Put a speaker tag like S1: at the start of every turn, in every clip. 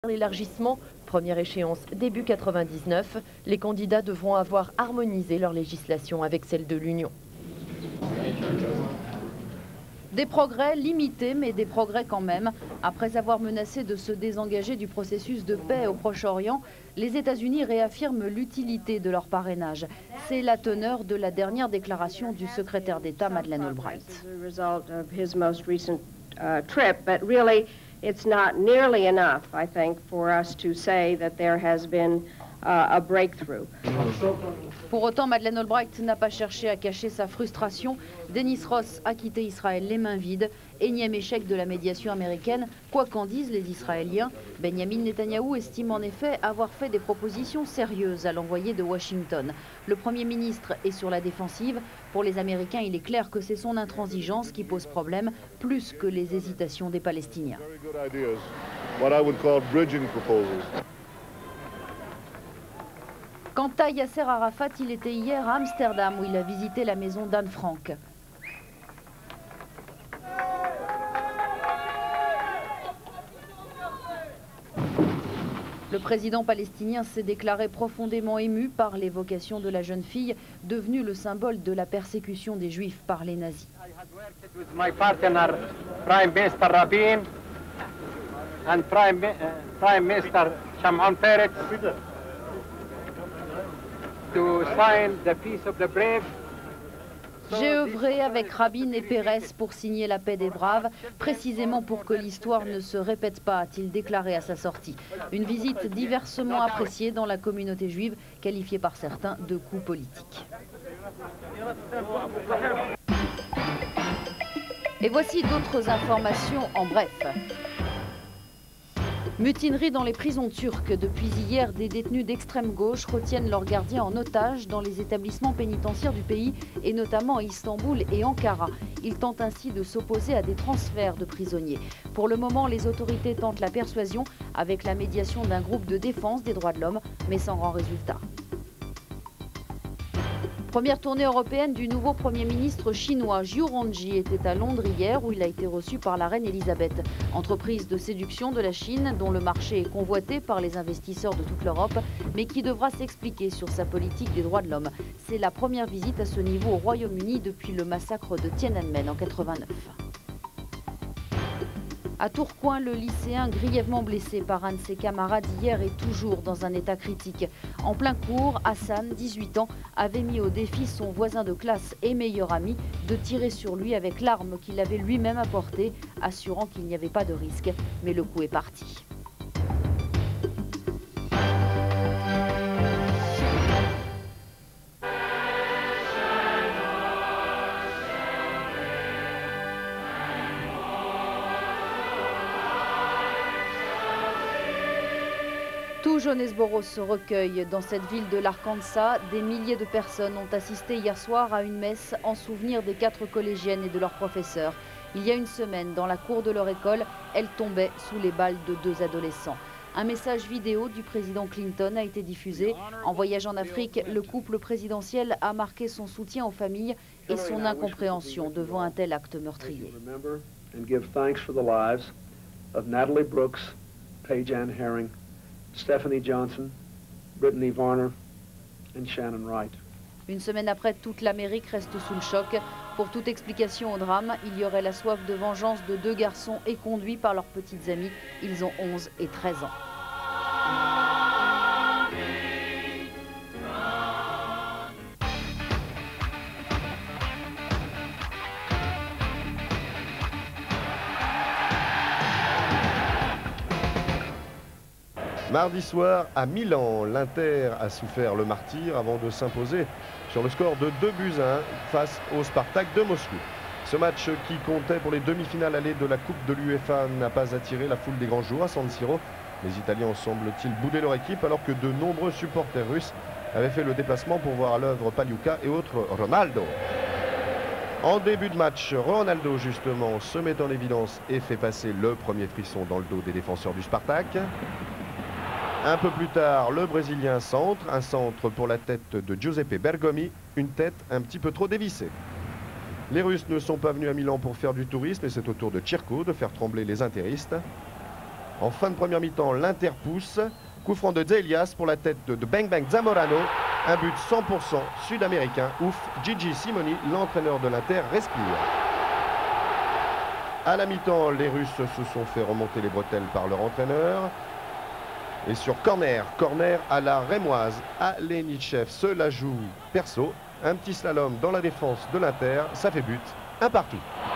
S1: l'élargissement. Première échéance début 99. Les candidats devront avoir harmonisé leur législation avec celle de l'Union.
S2: Des progrès limités, mais des progrès quand même. Après avoir menacé de se désengager du processus de paix au Proche-Orient, les États-Unis réaffirment l'utilité de leur parrainage. C'est la teneur de la dernière déclaration du secrétaire d'État Madeleine Albright.
S3: It's not nearly enough, I think, for us to say that there has been a breakthrough.
S2: Pour autant, Madeleine Albright n'a pas cherché à cacher sa frustration. Dennis Ross a quitté Israël les mains vides. Énième échec de la médiation américaine, quoi qu'en disent les Israéliens. Benjamin Netanyahou estime en effet avoir fait des propositions sérieuses à l'envoyé de Washington. Le Premier ministre est sur la défensive. Pour les Américains, il est clair que c'est son intransigeance qui pose problème, plus que les hésitations des Palestiniens. Quant à Yasser Arafat, il était hier à Amsterdam où il a visité la maison d'Anne Frank. Le président palestinien s'est déclaré profondément ému par l'évocation de la jeune fille, devenue le symbole de la persécution des Juifs par les nazis.
S4: My partner, Prime Minister Rabin, and Prime Minister Shimon Peres, to sign the Peace of the Brave.
S2: J'ai œuvré avec Rabin et Pérez pour signer la paix des braves, précisément pour que l'histoire ne se répète pas, a-t-il déclaré à sa sortie. Une visite diversement appréciée dans la communauté juive, qualifiée par certains de coup politique. Et voici d'autres informations en bref. Mutinerie dans les prisons turques. Depuis hier, des détenus d'extrême gauche retiennent leurs gardiens en otage dans les établissements pénitentiaires du pays et notamment à Istanbul et Ankara. Ils tentent ainsi de s'opposer à des transferts de prisonniers. Pour le moment, les autorités tentent la persuasion avec la médiation d'un groupe de défense des droits de l'homme, mais sans grand résultat. Première tournée européenne du nouveau Premier ministre chinois. Zhu Rongji était à Londres hier où il a été reçu par la reine Elisabeth. Entreprise de séduction de la Chine dont le marché est convoité par les investisseurs de toute l'Europe mais qui devra s'expliquer sur sa politique des droits de l'homme. C'est la première visite à ce niveau au Royaume-Uni depuis le massacre de Tiananmen en 89. À Tourcoing, le lycéen grièvement blessé par un de ses camarades hier est toujours dans un état critique. En plein cours, Hassan, 18 ans, avait mis au défi son voisin de classe et meilleur ami de tirer sur lui avec l'arme qu'il avait lui-même apportée, assurant qu'il n'y avait pas de risque. Mais le coup est parti. Tout Jonesboro se recueille. Dans cette ville de l'Arkansas, des milliers de personnes ont assisté hier soir à une messe en souvenir des 4 collégiennes et de leurs professeurs. Il y a une semaine, dans la cour de leur école, elles tombaient sous les balles de 2 adolescents. Un message vidéo du président Clinton a été diffusé. En voyage en Afrique, le couple présidentiel a marqué son soutien aux familles et son incompréhension devant un tel acte meurtrier.
S5: Stephanie Johnson, Brittany Varner and Shannon Wright.
S2: Une semaine après, toute l'Amérique reste sous le choc. Pour toute explication au drame, il y aurait la soif de vengeance de 2 garçons éconduits par leurs petites amies. Ils ont 11 et 13 ans.
S6: Mardi soir, à Milan, l'Inter a souffert le martyre avant de s'imposer sur le score de 2-1 face au Spartak de Moscou. Ce match qui comptait pour les demi-finales allées de la Coupe de l'UEFA n'a pas attiré la foule des grands jours à San Siro. Les Italiens semblent-ils bouder leur équipe alors que de nombreux supporters russes avaient fait le déplacement pour voir à l'œuvre Paliuca et autres Ronaldo. En début de match, Ronaldo justement se met en évidence et fait passer le premier frisson dans le dos des défenseurs du Spartak. Un peu plus tard, le Brésilien centre, un centre pour la tête de Giuseppe Bergomi, une tête un petit peu trop dévissée. Les Russes ne sont pas venus à Milan pour faire du tourisme et c'est au tour de Tchirko de faire trembler les interistes. En fin de première mi-temps, l'Inter pousse. Coup franc de Elias pour la tête de Bang Bang Zamorano. Un but 100% sud-américain. Ouf, Gigi Simoni, l'entraîneur de l'Inter, respire. À la mi-temps, les Russes se sont fait remonter les bretelles par leur entraîneur. Et sur corner à la rémoise, Alenichev se la joue perso. Un petit slalom dans la défense de l'Inter, ça fait but, un partout.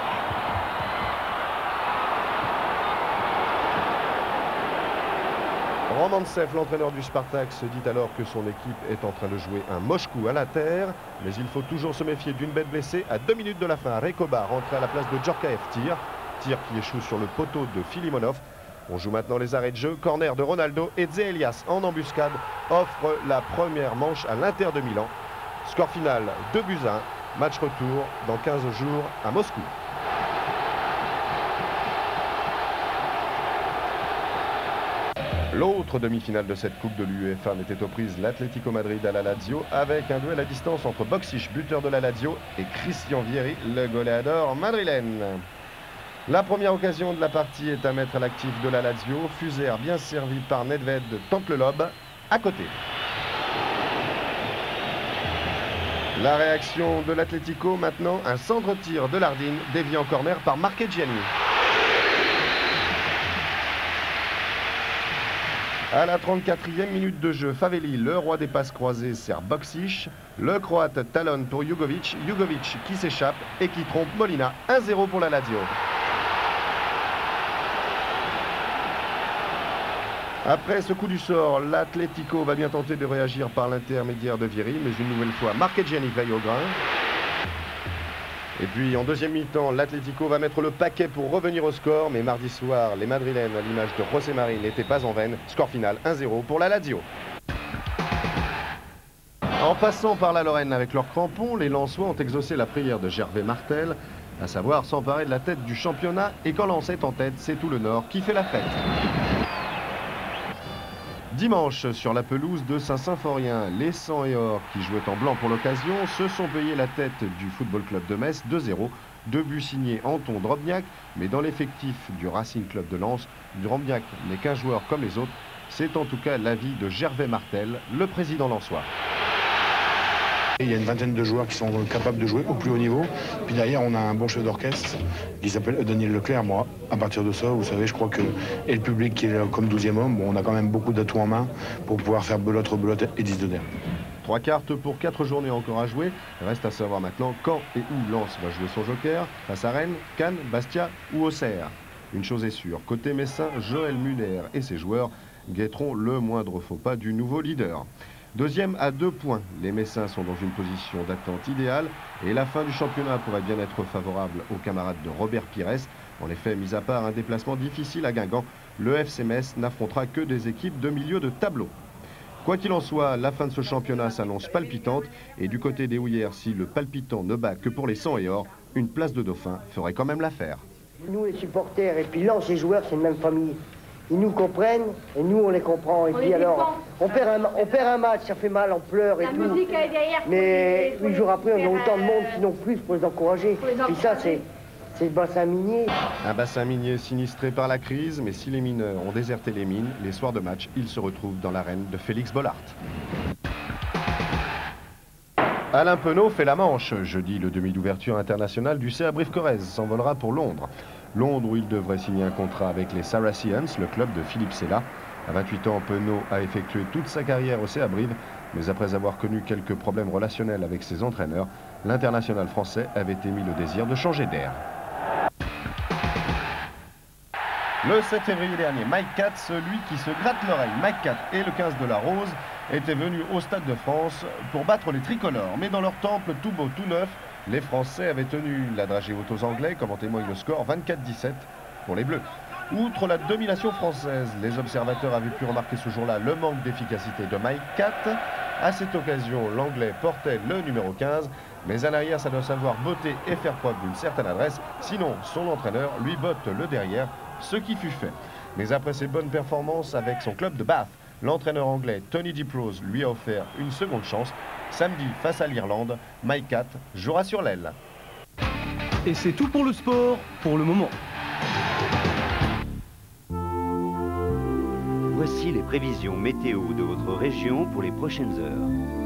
S6: Romantsev, l'entraîneur du Spartak, se dit alors que son équipe est en train de jouer un moche coup à la terre. Mais il faut toujours se méfier d'une bête blessée. À 2 minutes de la fin, Rekoba rentre à la place de Djorkaeff. Tir qui échoue sur le poteau de Filimonov. On joue maintenant les arrêts de jeu. Corner de Ronaldo et Elias en embuscade offre la première manche à l'Inter de Milan. Score final 2-1. Match retour dans 15 jours à Moscou. L'autre demi-finale de cette Coupe de l'UEFA n'était aux prises l'Atlético Madrid à la Lazio avec un duel à distance entre Boksic, buteur de la Lazio, et Christian Vieri, le goleador madrilène. La première occasion de la partie est à mettre à l'actif de la Lazio. Fuser bien servi par Nedved tente le lob à côté. La réaction de l'Atlético maintenant, un centre-tir de Lardine dévié en corner par Marchegiani. À la 34e minute de jeu, Favelli, le roi des passes croisées, sert Boksic. Le Croate talonne pour Jugovic. Jugovic qui s'échappe et qui trompe Molina. 1-0 pour la Lazio. Après ce coup du sort, l'Atlético va bien tenter de réagir par l'intermédiaire de Vieri, mais une nouvelle fois, Marchegiani veille au grain. Et puis en deuxième mi-temps, l'Atlético va mettre le paquet pour revenir au score, mais mardi soir, les Madrilènes, à l'image de José Marie, n'étaient pas en veine. Score final 1-0 pour la Lazio. En passant par la Lorraine avec leurs crampons, les Lensois ont exaucé la prière de Gervais Martel, à savoir s'emparer de la tête du championnat, et quand Lens est en tête, c'est tout le Nord qui fait la fête. Dimanche, sur la pelouse de Saint-Symphorien, les 100 et or qui jouaient en blanc pour l'occasion se sont payés la tête du Football Club de Metz 2-0. 2 buts signés Anton Drobniak, mais dans l'effectif du Racing Club de Lens, Drobniak n'est qu'un joueur comme les autres. C'est en tout cas l'avis de Gervais Martel, le président lensois.
S7: Il y a une vingtaine de joueurs qui sont capables de jouer au plus haut niveau. Puis derrière, on a un bon chef d'orchestre qui s'appelle Daniel Leclerc. Moi, à partir de ça, vous savez, je crois que et le public qui est là comme 12e homme, bon, on a quand même beaucoup d'atouts en main pour pouvoir faire belote, rebelote et 10 de der.
S6: 3 cartes pour 4 journées encore à jouer. Reste à savoir maintenant quand et où Lens va jouer son joker. Face à Rennes, Cannes, Bastia ou Auxerre. Une chose est sûre, côté messin, Joël Muller et ses joueurs guetteront le moindre faux pas du nouveau leader. Deuxième à 2 points, les Messins sont dans une position d'attente idéale et la fin du championnat pourrait bien être favorable aux camarades de Robert Pires. En effet, mis à part un déplacement difficile à Guingamp, le FC Metz n'affrontera que des équipes de milieu de tableau. Quoi qu'il en soit, la fin de ce championnat s'annonce palpitante et du côté des Houillères, si le palpitant ne bat que pour les 100 et or, une place de dauphin ferait quand même l'affaire.
S8: Nous les supporters et puis Lens, les joueurs, c'est une même famille. Ils nous comprennent et nous on les comprend. Et puis alors, on perd un match, ça fait mal, on pleure et tout. Mais 8 jours après, on a autant de monde, sinon plus, pour les encourager. Et ça, c'est le bassin minier.
S6: Un bassin minier sinistré par la crise, mais si les mineurs ont déserté les mines, les soirs de match, ils se retrouvent dans l'arène de Félix Bollard. Alain Penaud fait la manche. Jeudi, le demi d'ouverture international du CA Brive-Corrèze s'envolera pour Londres. Londres où il devrait signer un contrat avec les Saracens, le club de Philippe Sella. À 28 ans, Penaud a effectué toute sa carrière au CA Brive, mais après avoir connu quelques problèmes relationnels avec ses entraîneurs, l'international français avait émis le désir de changer d'air. Le 7 février dernier, Mike Catt, celui qui se gratte l'oreille, Mike Catt et le 15 de la Rose, étaient venus au Stade de France pour battre les tricolores. Mais dans leur temple tout beau, tout neuf, les Français avaient tenu la dragée haute aux Anglais, comme en témoigne le score 24-17 pour les Bleus. Outre la domination française, les observateurs avaient pu remarquer ce jour-là le manque d'efficacité de Mike Catt. À cette occasion, l'Anglais portait le numéro 15, mais à l'arrière, ça doit savoir botter et faire preuve d'une certaine adresse. Sinon, son entraîneur lui botte le derrière, ce qui fut fait. Mais après ses bonnes performances avec son club de Bath, l'entraîneur anglais Tony DiProse lui a offert une seconde chance. Samedi, face à l'Irlande, Mike Catt jouera sur l'aile.
S9: Et c'est tout pour le sport, pour le moment. Voici les prévisions météo de votre région pour les prochaines heures.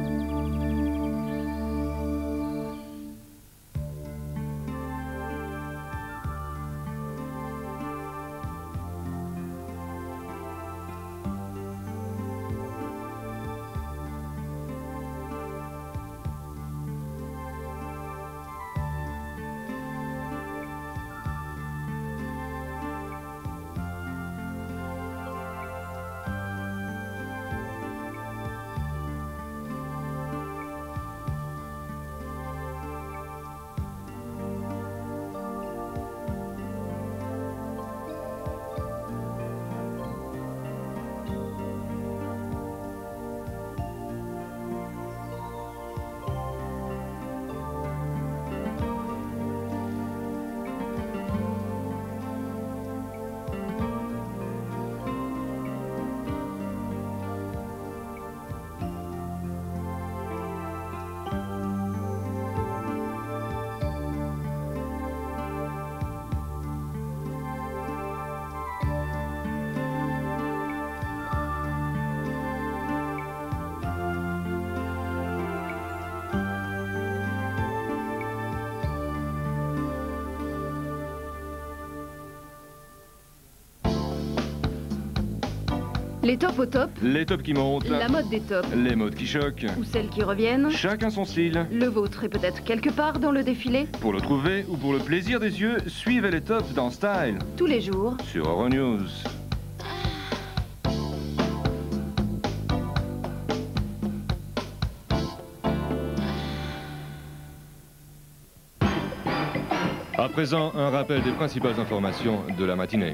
S10: Les tops au top.
S11: Les tops qui montent.
S10: La mode des tops.
S11: Les modes qui choquent.
S10: Ou celles qui reviennent.
S11: Chacun son style.
S10: Le vôtre est peut-être quelque part dans le défilé.
S11: Pour le trouver ou pour le plaisir des yeux, suivez les tops dans Style.
S10: Tous les jours.
S11: Sur Euronews. À présent, un rappel des principales informations de la matinée.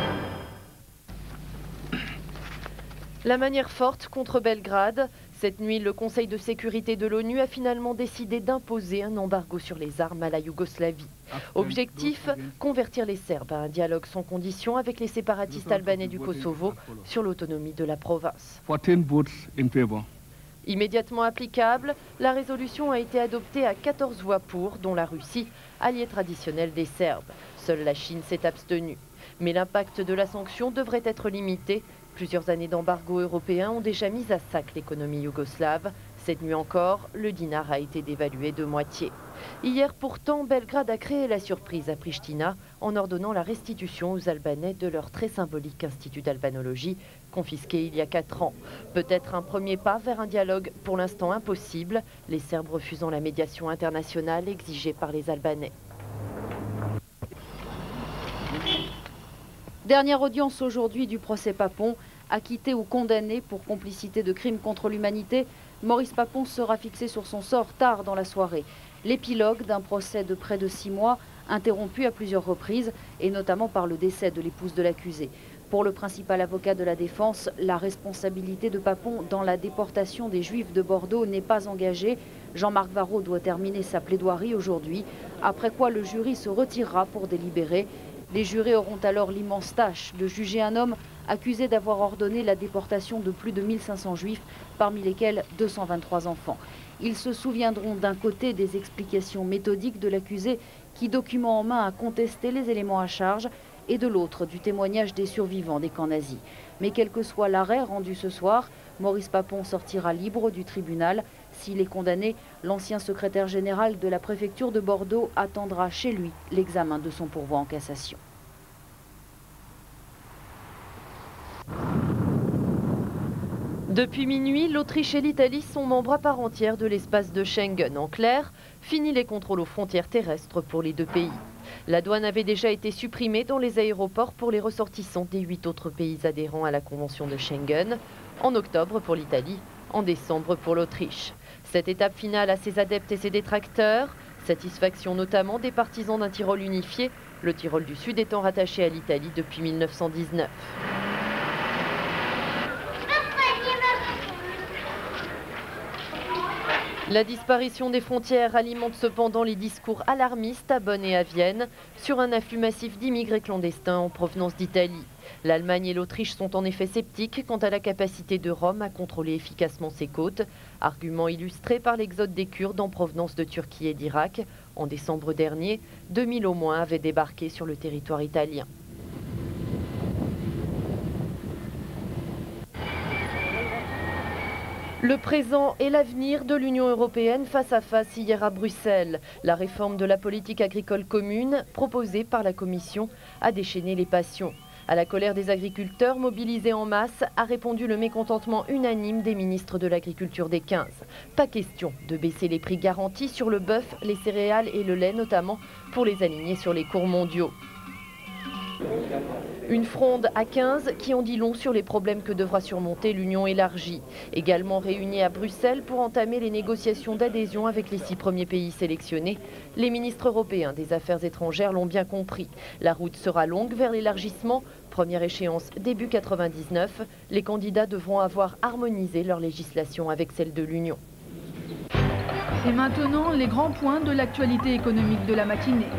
S1: La manière forte contre Belgrade. Cette nuit, le Conseil de sécurité de l'ONU a finalement décidé d'imposer un embargo sur les armes à la Yougoslavie. Objectif, convertir les Serbes à un dialogue sans condition avec les séparatistes albanais du Kosovo sur l'autonomie de la province. Immédiatement applicable, la résolution a été adoptée à 14 voix pour, dont la Russie, allié traditionnel des Serbes. Seule la Chine s'est abstenue. Mais l'impact de la sanction devrait être limité. Plusieurs années d'embargo européen ont déjà mis à sac l'économie yougoslave. Cette nuit encore, le dinar a été dévalué de moitié. Hier pourtant, Belgrade a créé la surprise à Pristina en ordonnant la restitution aux Albanais de leur très symbolique institut d'albanologie, confisqué il y a 4 ans. Peut-être un premier pas vers un dialogue pour l'instant impossible, les Serbes refusant la médiation internationale exigée par les Albanais.
S2: Dernière audience aujourd'hui du procès Papon. Acquitté ou condamné pour complicité de crimes contre l'humanité, Maurice Papon sera fixé sur son sort tard dans la soirée. L'épilogue d'un procès de près de 6 mois, interrompu à plusieurs reprises, et notamment par le décès de l'épouse de l'accusé. Pour le principal avocat de la défense, la responsabilité de Papon dans la déportation des Juifs de Bordeaux n'est pas engagée. Jean-Marc Varrot doit terminer sa plaidoirie aujourd'hui, après quoi le jury se retirera pour délibérer. Les jurés auront alors l'immense tâche de juger un homme accusé d'avoir ordonné la déportation de plus de 1500 juifs, parmi lesquels 223 enfants. Ils se souviendront d'un côté des explications méthodiques de l'accusé qui, document en main, a contesté les éléments à charge, et de l'autre du témoignage des survivants des camps nazis. Mais quel que soit l'arrêt rendu ce soir, Maurice Papon sortira libre du tribunal. S'il est condamné, l'ancien secrétaire général de la préfecture de Bordeaux attendra chez lui l'examen de son pourvoi en cassation.
S1: Depuis minuit, l'Autriche et l'Italie sont membres à part entière de l'espace de Schengen. En clair, fini les contrôles aux frontières terrestres pour les deux pays. La douane avait déjà été supprimée dans les aéroports pour les ressortissants des 8 autres pays adhérents à la Convention de Schengen, en octobre pour l'Italie, en décembre pour l'Autriche. Cette étape finale a ses adeptes et ses détracteurs, satisfaction notamment des partisans d'un Tyrol unifié, le Tyrol du Sud étant rattaché à l'Italie depuis 1919. La disparition des frontières alimente cependant les discours alarmistes à Bonn et à Vienne sur un afflux massif d'immigrés clandestins en provenance d'Italie. L'Allemagne et l'Autriche sont en effet sceptiques quant à la capacité de Rome à contrôler efficacement ses côtes, argument illustré par l'exode des Kurdes en provenance de Turquie et d'Irak. En décembre dernier, 2000 au moins avaient débarqué sur le territoire italien. Le présent et l'avenir de l'Union européenne face à face hier à Bruxelles. La réforme de la politique agricole commune proposée par la Commission a déchaîné les passions. À la colère des agriculteurs mobilisés en masse a répondu le mécontentement unanime des ministres de l'Agriculture des 15. Pas question de baisser les prix garantis sur le bœuf, les céréales et le lait notamment pour les aligner sur les cours mondiaux. Une fronde à 15 qui en dit long sur les problèmes que devra surmonter l'Union élargie. Également réunie à Bruxelles pour entamer les négociations d'adhésion avec les 6 premiers pays sélectionnés. Les ministres européens des Affaires étrangères l'ont bien compris. La route sera longue vers l'élargissement. Première échéance début 99. Les candidats devront avoir harmonisé leur législation avec celle de l'Union.
S12: Et maintenant, les grands points de l'actualité économique de la matinée.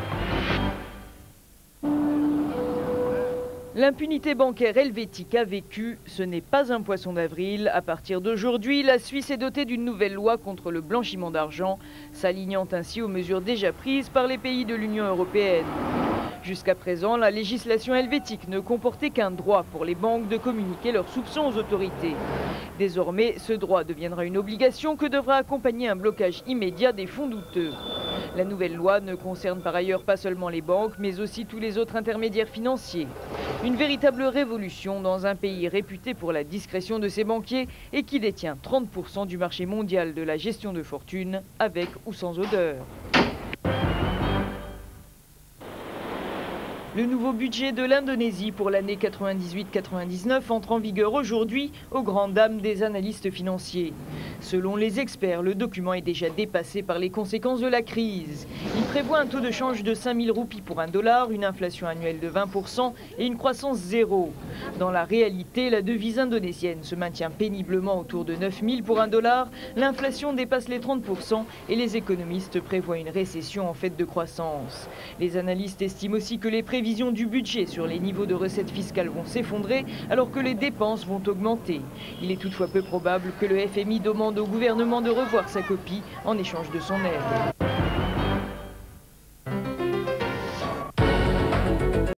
S13: L'impunité bancaire helvétique a vécu, ce n'est pas un poisson d'avril. À partir d'aujourd'hui, la Suisse est dotée d'une nouvelle loi contre le blanchiment d'argent, s'alignant ainsi aux mesures déjà prises par les pays de l'Union européenne. Jusqu'à présent, la législation helvétique ne comportait qu'un droit pour les banques de communiquer leurs soupçons aux autorités. Désormais, ce droit deviendra une obligation que devra accompagner un blocage immédiat des fonds douteux. La nouvelle loi ne concerne par ailleurs pas seulement les banques, mais aussi tous les autres intermédiaires financiers. Une véritable révolution dans un pays réputé pour la discrétion de ses banquiers et qui détient 30% du marché mondial de la gestion de fortune, avec ou sans odeur. Le nouveau budget de l'Indonésie pour l'année 98-99 entre en vigueur aujourd'hui aux grandes dames des analystes financiers. Selon les experts, le document est déjà dépassé par les conséquences de la crise. Il prévoit un taux de change de 5000 roupies pour $1, une inflation annuelle de 20% et une croissance zéro. Dans la réalité, la devise indonésienne se maintient péniblement autour de 9000 pour $, l'inflation dépasse les 30% et les économistes prévoient une récession en fait de croissance. Les analystes estiment aussi que les prévisions du budget sur les niveaux de recettes fiscales vont s'effondrer alors que les dépenses vont augmenter. Il est toutefois peu probable que le FMI demande au gouvernement de revoir sa copie en échange de son aide.